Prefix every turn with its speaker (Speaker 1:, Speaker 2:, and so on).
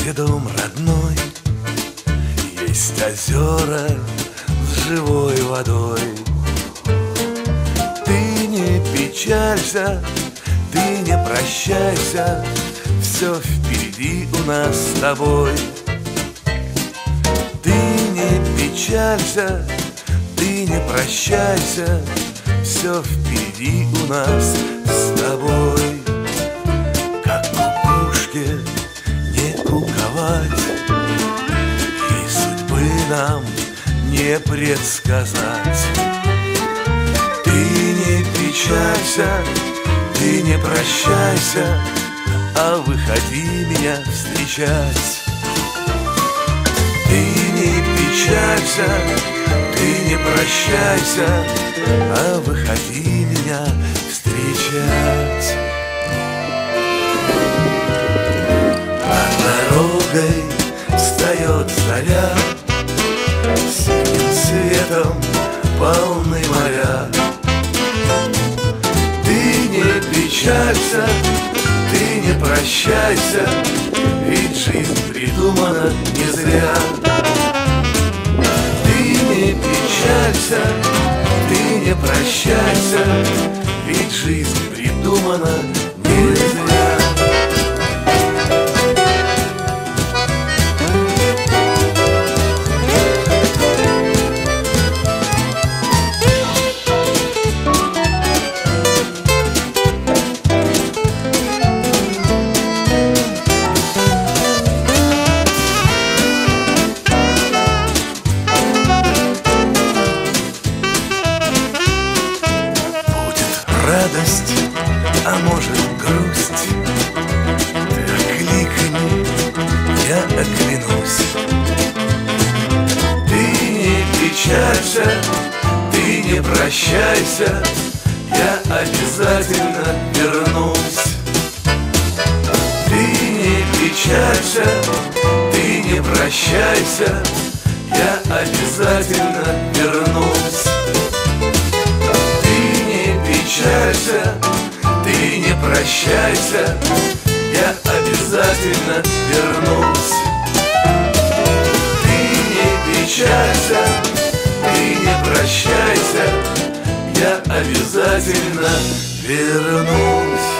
Speaker 1: где дом родной, есть озера с живой водой. Ты не печалься, ты не прощайся, все впереди у нас с тобой. Ты не печалься, ты не прощайся, все впереди у нас с тобой. Как кукушке не куковать, и судьбы нам не предсказать. Ты не печалься, ты не прощайся, а выходи меня встречать. Ты не печалься, ты не прощайся, а выходи меня встречать. Над дорогой встает заря, синим светом полны моря. Ты не печалься, ты не прощайся, ведь жизнь придумана не зря. Ты не печалься, ты не прощайся, ведь жизнь придумана не зря. Радость, а может грусть, ты окликни, я оглянусь. Ты не печалься, ты не прощайся, я обязательно вернусь. Ты не печалься, ты не прощайся, я обязательно вернусь. Ты не прощайся, я обязательно вернусь. Ты не печалься, ты не прощайся, я обязательно вернусь.